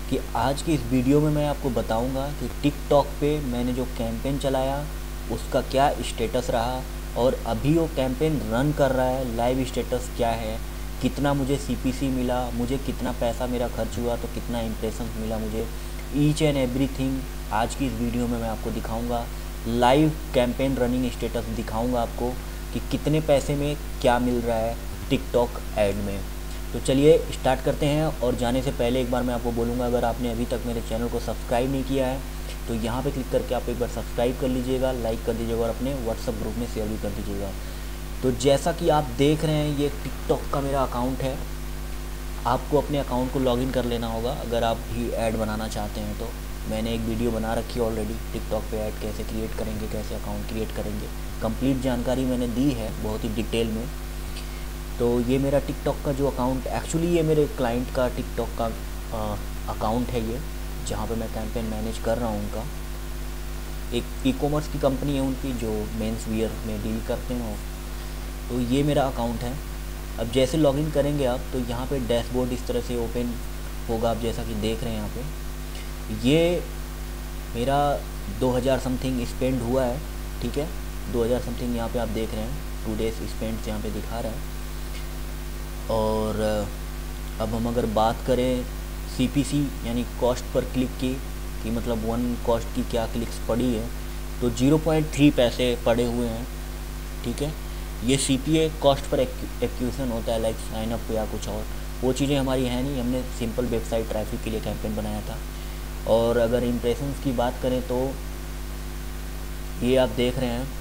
कि आज की इस वीडियो में मैं आपको बताऊंगा कि टिकटॉक पे मैंने जो कैंपेन चलाया उसका क्या स्टेटस रहा, और अभी वो कैंपेन रन कर रहा है, लाइव स्टेटस क्या है, कितना मुझे सीपीसी मिला, मुझे कितना पैसा मेरा खर्च हुआ, तो कितना इम्प्रेशन मिला मुझे। ईच एंड एवरीथिंग आज की इस वीडियो में मैं आपको दिखाऊंगा। लाइव कैंपेन रनिंग स्टेटस दिखाऊंगा आपको कि कितने पैसे में क्या मिल रहा है टिकटॉक ऐड में। तो चलिए स्टार्ट करते हैं। और जाने से पहले एक बार मैं आपको बोलूँगा, अगर आपने अभी तक मेरे चैनल को सब्सक्राइब नहीं किया है तो यहाँ पे क्लिक करके आप एक बार सब्सक्राइब कर लीजिएगा, लाइक कर दीजिएगा और अपने व्हाट्सएप ग्रुप में शेयर भी कर दीजिएगा। तो जैसा कि आप देख रहे हैं, ये टिकटॉक का मेरा अकाउंट है। आपको अपने अकाउंट को लॉगिन कर लेना होगा अगर आप भी ऐड बनाना चाहते हैं। तो मैंने एक वीडियो बना रखी है ऑलरेडी, टिकटॉक पे ऐड कैसे क्रिएट करेंगे, कैसे अकाउंट क्रिएट करेंगे, कंप्लीट जानकारी मैंने दी है बहुत ही डिटेल में। तो ये मेरा टिकटॉक का जो अकाउंट, एक्चुअली ये मेरे क्लाइंट का टिकटॉक का अकाउंट है ये, जहाँ पे मैं कैंपेन मैनेज कर रहा हूँ उनका। एक ई कॉमर्स की कंपनी है उनकी जो मेंस वियर में डील करते हैं। तो ये मेरा अकाउंट है। अब जैसे लॉगिन करेंगे आप तो यहाँ पे डैशबोर्ड इस तरह से ओपन होगा, आप जैसा कि देख रहे हैं यहाँ पे। ये मेरा 2000 समथिंग स्पेंड हुआ है, ठीक है, 2000 समथिंग यहाँ पे आप देख रहे हैं। 2 डेज स्पेंड यहाँ पे दिखा रहा है। और अब हम अगर बात करें सीपीसी यानी कॉस्ट पर क्लिक की, कि मतलब वन कॉस्ट की क्या क्लिक्स पड़ी है, तो 0.3 पैसे पड़े हुए हैं, ठीक है। ये सीपीए कॉस्ट पर एक्विजिशन होता है, लाइक साइन अप या कुछ और, वो चीज़ें हमारी हैं नहीं। हमने सिंपल वेबसाइट ट्रैफिक के लिए कैंपेन बनाया था। और अगर इम्प्रेशंस की बात करें तो ये आप देख रहे हैं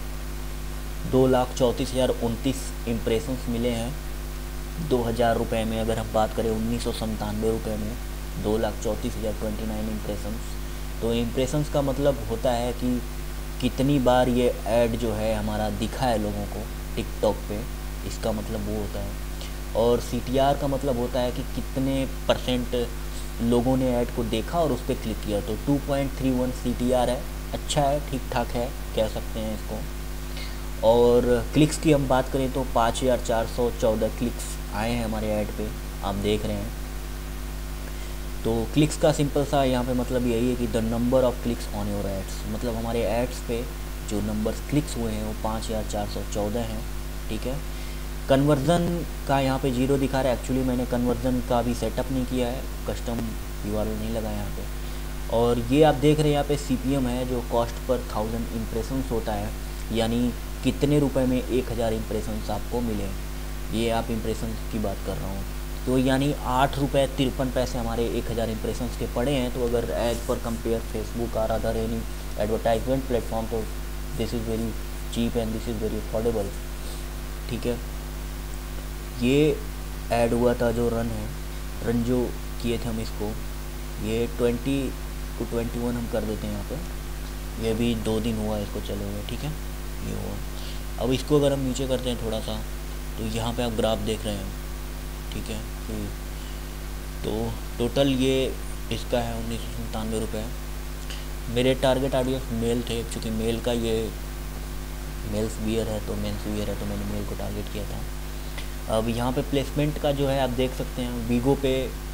2,34,029 इम्प्रेशंस मिले हैं 2000 रुपये में। अगर हम बात करें 1997 रुपये में 2,34,029 इम्प्रेशंस। तो इम्प्रेशंस का मतलब होता है कि कितनी बार ये ऐड जो है हमारा दिखा है लोगों को टिकटॉक पे, इसका मतलब वो होता है। और सीटीआर का मतलब होता है कि कितने परसेंट लोगों ने ऐड को देखा और उस पर क्लिक किया। तो 2.31 सीटीआर है, अच्छा है, ठीक ठाक है, कह सकते हैं इसको। और क्लिक्स की हम बात करें तो 5,414 क्लिक्स आए हैं हमारे ऐड पे, आप देख रहे हैं। तो क्लिक्स का सिंपल सा यहाँ पे मतलब यही है कि the number of clicks on your ads, मतलब हमारे एड्स पे जो नंबर्स क्लिक्स हुए हैं वो 5,414 हैं, ठीक है। कन्वर्ज़न का यहाँ पे 0 दिखा रहा है। एक्चुअली मैंने कन्वर्ज़न का भी सेटअप नहीं किया है, कस्टम यूआरएल नहीं लगा यहाँ पे। और ये आप देख रहे हैं यहाँ पे सीपीएम है जो कॉस्ट पर 1000 इम्प्रेशंस होता है, यानी कितने रुपए में 1000 इम्प्रेशंस आपको मिले। ये आप इम्प्रेशन की बात कर रहा हूँ। तो यानी 8 रुपये 53 पैसे हमारे 1000 इम्प्रेशंस के पड़े हैं। तो अगर एज पर कंपेयर फेसबुक और अदर एनी एडवर्टाइजमेंट प्लेटफॉर्म, तो this is very cheap and this is very affordable, ठीक है। ये ऐड हुआ था जो रन जो किए थे हम इसको, ये 20 to 21 हम कर देते हैं यहाँ पे। ये भी 2 दिन हुआ इसको चले हुए, ठीक है, ये हुआ। अब इसको अगर हम नीचे करते हैं थोड़ा सा, तो यहाँ पे आप ग्राफ देख रहे हैं, ठीक है। तो टोटल ये इसका है 1997 रुपये। मेरे टारगेट ऑडियंस मेल थे, क्योंकि मेल का ये मेल्स वियर है, तो मेंस वियर है, तो मैंने मेल को टारगेट किया था। अब यहाँ पे प्लेसमेंट का जो है आप देख सकते हैं, वीगो पे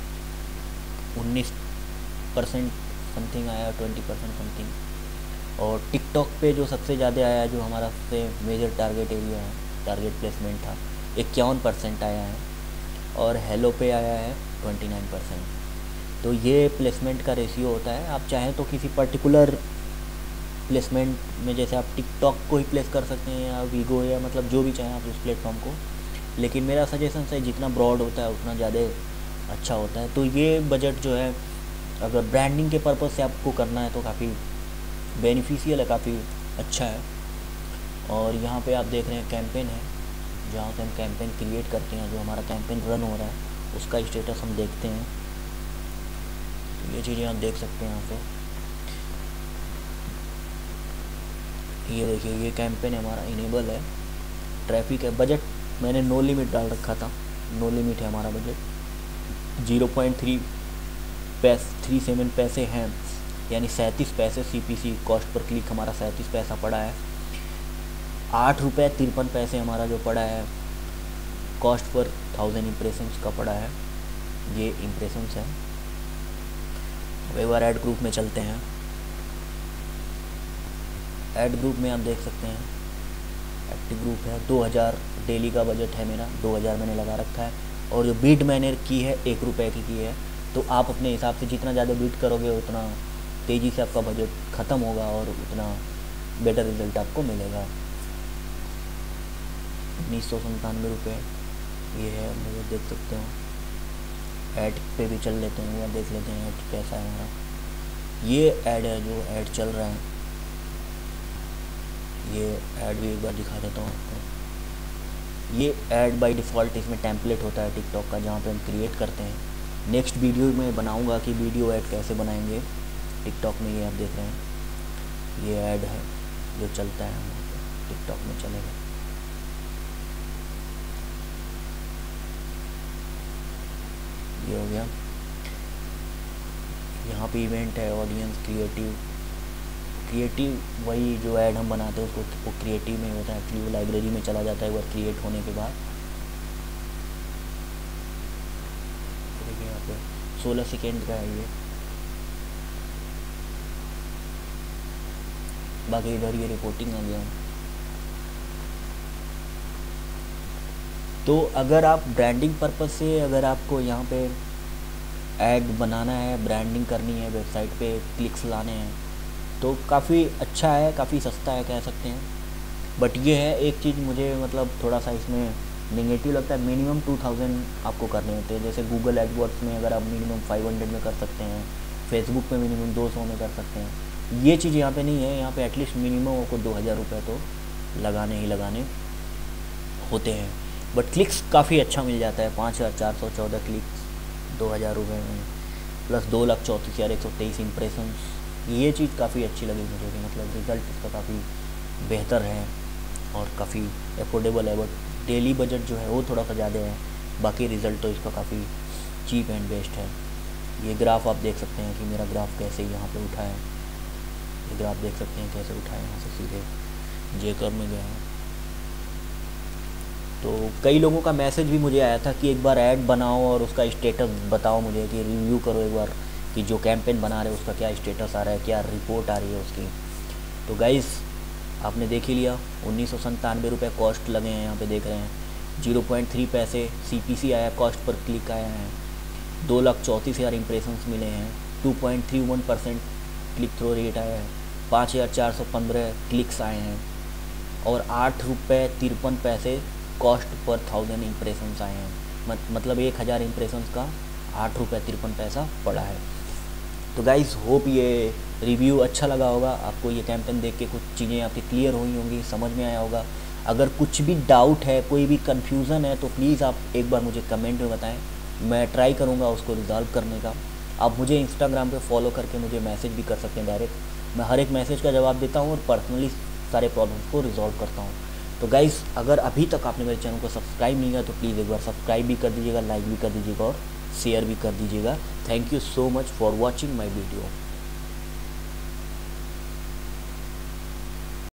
19% समथिंग आया, 20% समथिंग। और टिकटॉक पे जो सबसे ज़्यादा आया, जो हमारा सबसे मेजर टारगेट एरिया है, टारगेट प्लेसमेंट था, 51% आया है। और हेलो पे आया है 29%। तो ये प्लेसमेंट का रेशियो होता है। आप चाहें तो किसी पर्टिकुलर प्लेसमेंट में, जैसे आप टिकटॉक को ही प्लेस कर सकते हैं, या वीगो, या मतलब जो भी चाहें आप उस प्लेटफॉर्म को। लेकिन मेरा सजेशन है जितना ब्रॉड होता है उतना ज़्यादा अच्छा होता है। तो ये बजट जो है, अगर ब्रांडिंग के पर्पज़ से आपको करना है तो काफ़ी बेनिफिशियल है, काफ़ी अच्छा है। और यहाँ पे आप देख रहे हैं कैंपेन है, जहाँ से हम कैंपेन क्रिएट करते हैं, जो हमारा कैंपेन रन हो रहा है उसका स्टेटस हम देखते हैं। तो ये चीज़ें आप देख सकते हैं यहाँ पे। ये देखिए, ये कैंपेन हमारा इनेबल है, ट्रैफिक है। बजट मैंने नो लिमिट डाल रखा था, नो लिमिट है हमारा बजट। 0.37 पैसे हैं, यानी 37 पैसे सीपीसी कॉस्ट पर क्लिक हमारा 37 पैसा पड़ा है। 8 रुपये 53 पैसे हमारा जो पड़ा है कॉस्ट पर 1000 इम्प्रेशंस का पड़ा है, ये इम्प्रेशंस है। अब एक बार ऐड ग्रुप में चलते हैं। ऐड ग्रुप में आप देख सकते हैं एक्टिव ग्रुप है, 2000 डेली का बजट है मेरा, 2000 मैंने लगा रखा है। और जो बीट मैंने की है 1 रुपये की है। तो आप अपने हिसाब से जितना ज़्यादा बीट करोगे उतना तेज़ी से आपका बजट ख़त्म होगा और उतना बेटर रिजल्ट आपको मिलेगा। 1997 रुपये ये है, मुझे देख सकते हो। ऐड पे भी चल लेते हैं, या देख लेते हैं ऐड कैसा है हमारा। ये ऐड है जो ऐड चल रहा है, ये ऐड भी एक बार दिखा देता हूँ आपको। ये ऐड बाय डिफ़ॉल्ट इसमें टेम्पलेट होता है टिकटॉक का, जहाँ पे हम क्रिएट करते हैं। नेक्स्ट वीडियो में बनाऊँगा कि वीडियो ऐड कैसे बनाएंगे टिकटॉक में। ये आप देख रहे हैं, ये ऐड है जो चलता है हमारे टिकटॉक में चलेगा। ये हो गया। यहाँ पे इवेंट है, ऑडियंस, क्रिएटिव वही जो ऐड हम बनाते हैं उसको वो क्रिएटिव में होता है। एक्चुअली वो लाइब्रेरी में चला जाता है एक बार क्रिएट होने के बाद। देखिए यहाँ पे 16 सेकेंड का है ये। बाकी इधर ये रिपोर्टिंग आ गया। तो अगर आप ब्रांडिंग पर्पज़ से, अगर आपको यहाँ पे ऐड बनाना है, ब्रांडिंग करनी है, वेबसाइट पे क्लिक्स लाने हैं, तो काफ़ी अच्छा है, काफ़ी सस्ता है कह सकते हैं। बट ये है एक चीज़ मुझे मतलब थोड़ा सा इसमें नेगेटिव लगता है। मिनिमम 2000 आपको करने होते हैं। जैसे गूगल एडवर्ड्स में अगर आप मिनिमम 500 में कर सकते हैं, फेसबुक में मिनिमम 200 में कर सकते हैं। ये चीज़ यहाँ पे नहीं है। यहाँ पे एटलीस्ट मिनिमम आपको 2000 रुपये तो लगाने ही लगाने होते हैं। बट क्लिक्स काफ़ी अच्छा मिल जाता है, 5414 क्लिक्स 2000 रुपये में, प्लस 2,34,123 इम्प्रेशंस। ये चीज़ काफ़ी अच्छी लगी मुझे कि मतलब रिज़ल्ट इसका काफ़ी बेहतर है और काफ़ी अफोर्डेबल है। बट डेली बजट जो है वो थोड़ा सा ज़्यादा है, बाकी रिज़ल्ट तो इसका काफ़ी चीप एंड बेस्ट है। ये ग्राफ आप देख सकते हैं कि मेरा ग्राफ कैसे यहाँ पे उठा है। ये ग्राफ देख सकते हैं कैसे उठा है, यहाँ से सीधे जेकर में गया है। तो कई लोगों का मैसेज भी मुझे आया था कि एक बार ऐड बनाओ और उसका स्टेटस बताओ मुझे, कि रिव्यू करो एक बार कि जो कैंपेन बना रहे हो उसका क्या स्टेटस आ रहा है, क्या रिपोर्ट आ रही है उसकी। तो गाइस आपने देख ही लिया, 1997 रुपये कॉस्ट लगे हैं। यहाँ पे देख रहे हैं 0.3 पैसे CPC आया, कॉस्ट पर क्लिक आया है। 2,34,000 इम्प्रेशंस मिले हैं। 2.31% क्लिक थ्रू रेट आया है। 5,415 क्लिक्स आए हैं और 8 रुपये 53 पैसे कॉस्ट पर 1000 इम्प्रेशंस आए हैं। मतलब 1000 इम्प्रेशंस का 8 रुपये 53 पैसा पड़ा है। तो गाइज़ होप ये रिव्यू अच्छा लगा होगा आपको। ये कैंपेन देख के कुछ चीज़ें आपकी क्लियर हुई होंगी, समझ में आया होगा। अगर कुछ भी डाउट है, कोई भी कन्फ्यूज़न है, तो प्लीज़ आप एक बार मुझे कमेंट में बताएं, मैं ट्राई करूँगा उसको रिज़ॉल्व करने का। आप मुझे इंस्टाग्राम पे फॉलो करके मुझे मैसेज भी कर सकते हैं डायरेक्ट। मैं हर एक मैसेज का जवाब देता हूँ और पर्सनली सारे प्रॉब्लम्स को रिजॉल्व करता हूँ। तो गाइज़ अगर अभी तक आपने मेरे चैनल को सब्सक्राइब नहीं किया तो प्लीज़ एक बार सब्सक्राइब भी कर दीजिएगा, लाइक भी कर दीजिएगा और शेयर भी कर दीजिएगा। Thank you so much for watching my video.